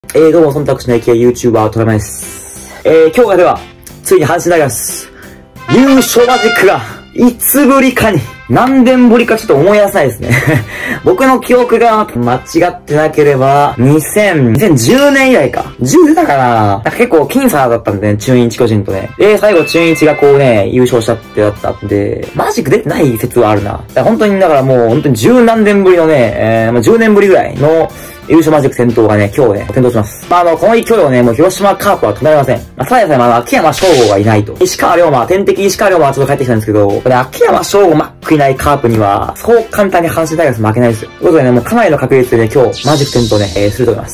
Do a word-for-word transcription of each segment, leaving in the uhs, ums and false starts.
えー、どうも、忖度しない系 YouTuber トラマです。えー、今日がでは、ついに阪神タイガース、優勝マジックが、いつぶりかに、何年ぶりかちょっと思い出せないですね。僕の記憶が間違ってなければ、にせん、にせんじゅうねん以来か。じゅうだかななんか結構僅差だったんでね、中日巨人とね。で、最後中日がこうね、優勝したってだったんで、マジック出てない説はあるな。だから本当に、だからもう本当に十何年ぶりのね、えー、まあ、じゅうねんぶりぐらいの、優勝マジック戦闘がね、今日ね、点灯します。まあ、あの、この勢いをね、もう広島カープは止められません。まあ、ただでさえ、まあ、秋山翔吾がいないと。石川龍馬、天敵石川龍馬はちょっと帰ってきたんですけど、これ秋山翔吾マックいないカープには、そう簡単に阪神タイガース負けないですよ。ということでね、もうかなりの確率でね、今日、マジック点灯ね、えー、すると思います。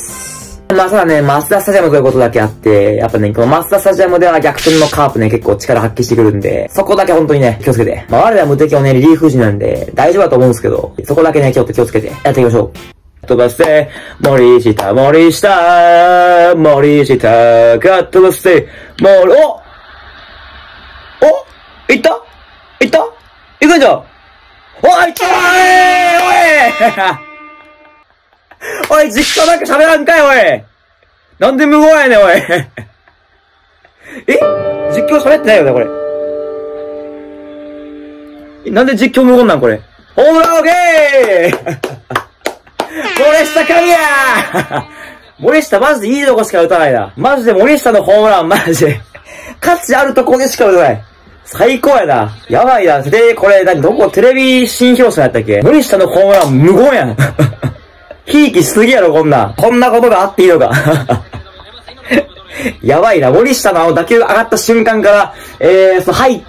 まあ、ただね、マツダスタジアムということだけあって、やっぱね、このマツダスタジアムでは逆転のカープね、結構力発揮してくるんで、そこだけ本当にね、気をつけて。まあ、我ら無敵をね、リリーフ陣なんで、大丈夫だと思うんですけど、そこだけね、今日気をつけて、やっていきましょう。飛ばせて、森下、森下、森下が飛ばせて、森、おおいったいったいくんじゃんおい、いったおいおい、実況なんか喋らんかい、おいなんで無言やねん、おいえ実況喋ってないよね、これ。なんで実況無言なん、これ。ホームランオッケー森下神谷森下マジでいいとこしか打たないな。マジで森下のホームランマジで価値あるとこでしか打たない。最高やな。やばいな。で、これ、何、どこ、テレビ新表紙やったっけ森下のホームラン無言やん。ひいきしすぎやろ、こんな。こんなことがあっていいのか。やばいな。森下のあの打球上がった瞬間から、えー、その入って、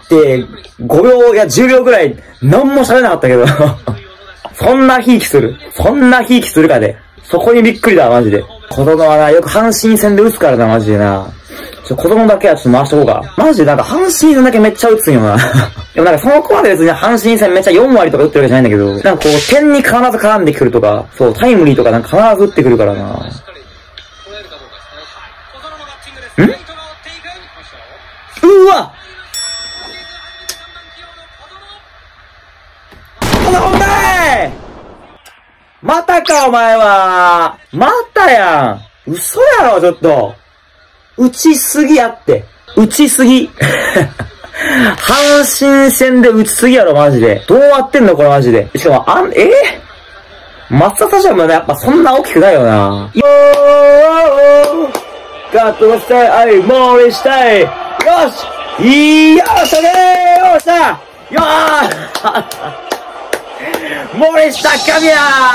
ごびょうやじゅうびょうぐらい、なんも喋れなかったけど。そんなひいきする。そんなひいきするかで。そこにびっくりだ、マジで。子供はな、よく阪神戦で打つからな、マジでな。ちょ、子供だけはちょっと回しとこうか。マジでなんか阪神戦だけめっちゃ打つんよな。でもなんかその子まで別に阪神戦めっちゃよんわりとか打ってるわけじゃないんだけど、なんかこう、点に必ず絡んでくるとか、そう、タイムリーとかなんか必ず打ってくるからな。んうわなんだいまたかお前はまたやん嘘やろちょっと打ちすぎやって打ちすぎ阪神戦で打ちすぎやろマジでどうやってんのこれマジでしかもあん、えー、松田スタジアムはやっぱそんな大きくないよなよーガットのスタイルあい森下いよしいいよっしゃねーよっしゃよー森下神谷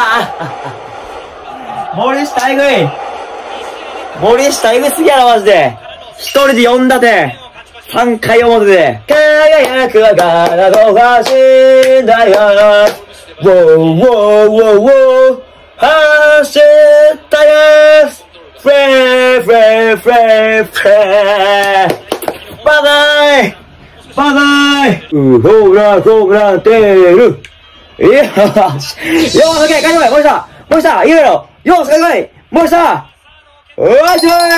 森下えぐい森下えぐすぎやろマジで一人でよんだてさんかい表で輝くはガラドが死んだよウォーウォーウォーウォー走ったよフレーフレーフレーフレーバナイバナイうホーラーホーラーテールよーしよーし、オッケー、帰ってこい森下森下いいよよーし、帰ってこい森下おいしょー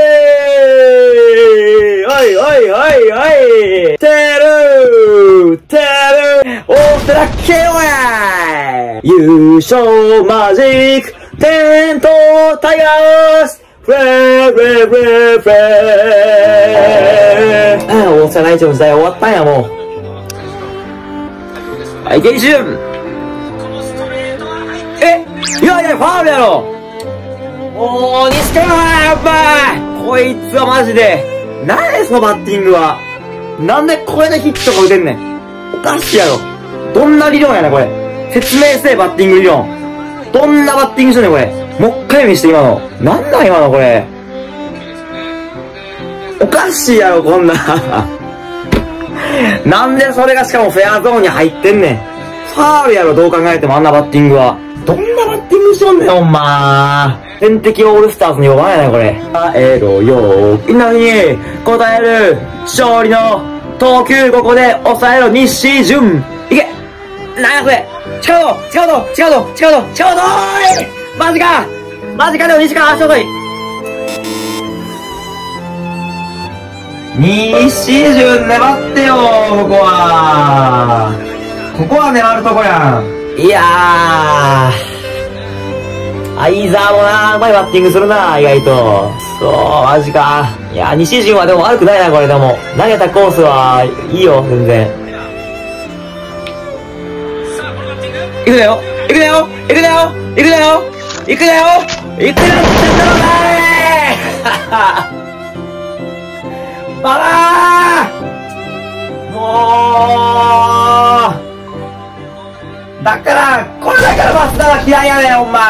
いおいおいおいおいてるてるおーってらっけーおやー優勝マジック点灯タイガースフレーフレーフレーフレーああ、大阪内調の時代終わったんやもうはい、ゲイシュンえいやいや、ファウルやろもう、西川やっぱこいつはマジで何やそのバッティングはなんでこれでヒットが打てんねんおかしいやろどんな理論やねんこれ説明せえバッティング理論どんなバッティングしてんねんこれもう一回見して今のなんだ今のこれおかしいやろこんななんでそれがしかもフェアゾーンに入ってんねんファールやろどう考えてもあんなバッティングはどんなバッティングしとんねんほんま天敵オールスターズに呼ばないなこれ耐えろよみんなに答える勝利の投球ここで抑えろ西潤いけなんやそれ近いぞ近いぞ近いぞ近いぞ近いぞーいマジかマジかでも西川足遅い西潤粘ってよここはここは粘るとこやんいやー相沢もな、うまいバッティングするな、意外と。そう、マジか。いや、西陣はでも悪くないな、これでも。投げたコースはいいよ、全然。行くだよ行くだよ行くだよ行くだよ行くだよ行くだよって言ったろお前ババーもうだから、これだから松田は嫌いやねん、お前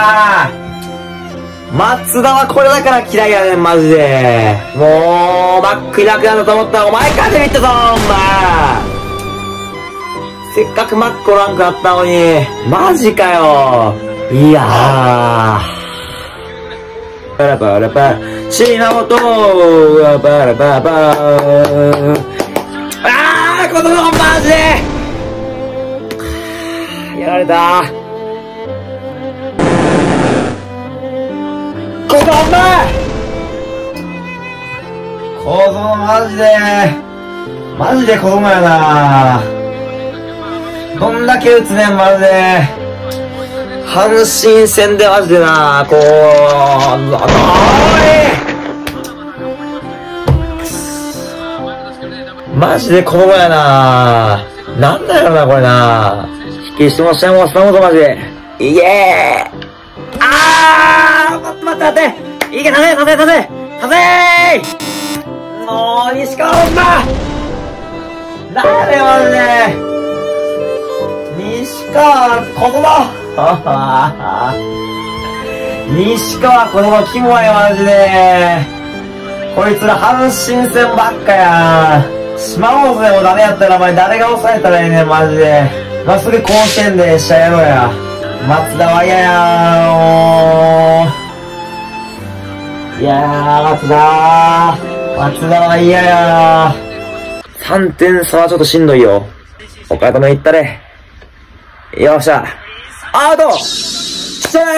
松田はこれだから嫌いやねん、マジで。もう、バックいなくなったと思ったらお前かて言ったぞ、お前せっかくマックおらんくなったのに。マジかよ。いやー。パラパラパ、島本パラパラパあー、子供マジでやられた。子供子供マジでマジで子供やな。どんだけ打つねん、まるで。阪神戦でマジでな、こう、おいマジで子供やな。なんだよな、これな。引きしてもしゃもしたもとマジで。いけーあー待って待って待っていけ、立て立て立て立てーもう、西川ほんまなんやねん、マジで。西川、子供西川、子供、キモい、マジで。こいつら、阪神戦ばっかや。島本でもダメやったら、お前、誰が抑えたらええねん、マジで。まあ、すぐ甲子園で試合やろうや。松田は嫌やー。いやー、松田ー。松田は嫌やー。さんてん差はちょっとしんどいよ。岡田のいったれ。よっしゃ。アウトシェー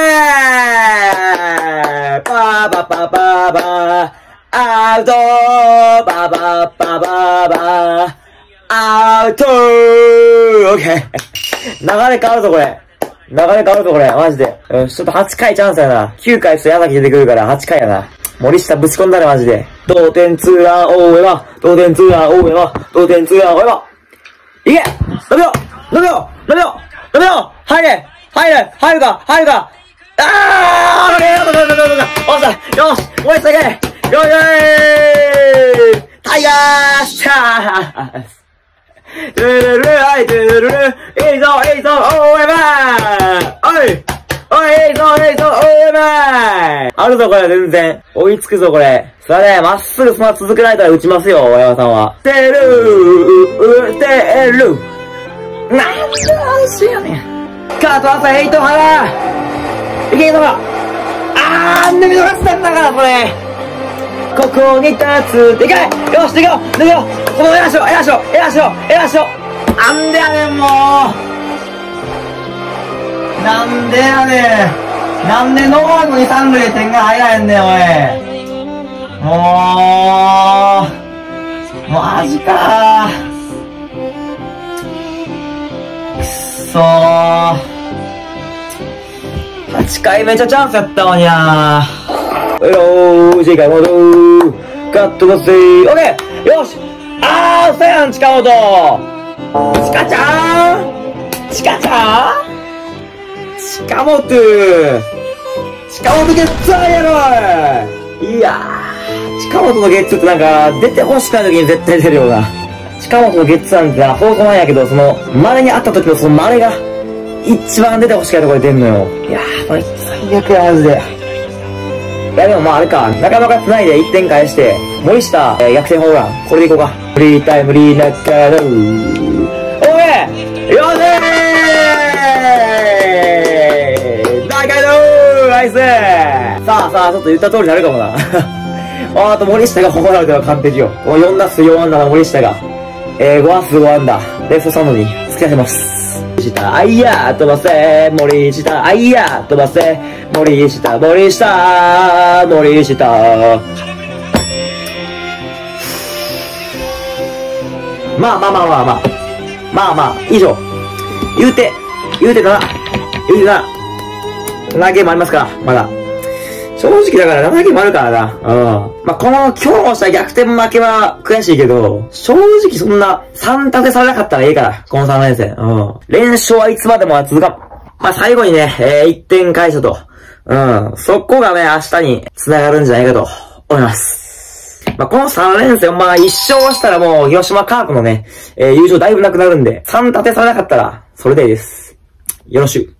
パーバパパバアウトバババババアウトオッケー流れ変わるぞこれ。流れ変わるぞこれ。マジで。よし、ちょっとはちかいチャンスやな。きゅうかいちょっと矢崎出てくるからはちかいやな。森下ぶち込んだねマジで。同点ツーラン大江は、同点ツーラン大江は、同点ツーラン大江は。いけ飲めよ飲めよ飲めよ飲めよ入れ入れ入るか入るかあーオッケーよしよしよしよしよしもう一度いけよいよいタイガーシャードゥルルルはいドゥルルルいいぞいいぞおーえばーおいおいいいぞいいぞおーえばーあるぞこれ全然追いつくぞこれさあねまっすぐそのまま続けられたら打ちますよ大山さんはてるーてるなんで安心やねんカート朝ヘイトハラいけんのかあー、抜け逃したんだから、これここに立つでかいよし、でかよ抜けよこのエラしろエラしろエラしろエラしろなんでやねん、もうなんでやねんなんでノーアウトに三塁で点が入らへんねん、おいもうマジかーくそーはちかいめっちゃチャンスやったのになーよーし、近本カットのせーオッケーよしあー、嘘やん、近本ちかちゃんちかちゃん近本近本ゲッツーやろいやー近本のゲッツーってなんか出てほしくない時に絶対出るような近本のゲッツーなんてな、放送なんやけど、その、稀に会った時のその稀が、一番出てほしくないところで出んのよ。いやー、これ最悪や、マジで。いや、でもまああれか、仲間が繋いでいってん返して、森下、えー、逆転ホームラン。これでいこうか。フリータイムリーナッカードー。おいよしー大会ドーナイスさあさあ、ちょっと言った通りになるかもな。あと森下がホームランでは完璧よ。このよん打数よん安打の森下が。えー、ご打数ご安打。レフトスタンドに突き出せます。森下、あいやー飛ばせ森下、あいやー飛ばせ森下、森下、森下。まあまあまあまあまあ。まあまあ、以上。言うて、言うてたな。言うてたな。 ななゲームありますから、まだ。正直だからななゲームあるからな。うん。まあ、この今日の試合逆転負けは悔しいけど、正直そんなさん立てされなかったらいいから、このさん連戦。うん。連勝はいつまでも続かん。まあ、最後にね、えー、いってん返したと。うん。そこがね、明日に繋がるんじゃないかと思います。まあ、このさん連戦、まあ、いっ勝したらもう、広島カープのね、えー、優勝だいぶなくなるんで、さん立てされなかったら、それでいいです。よろしゅう。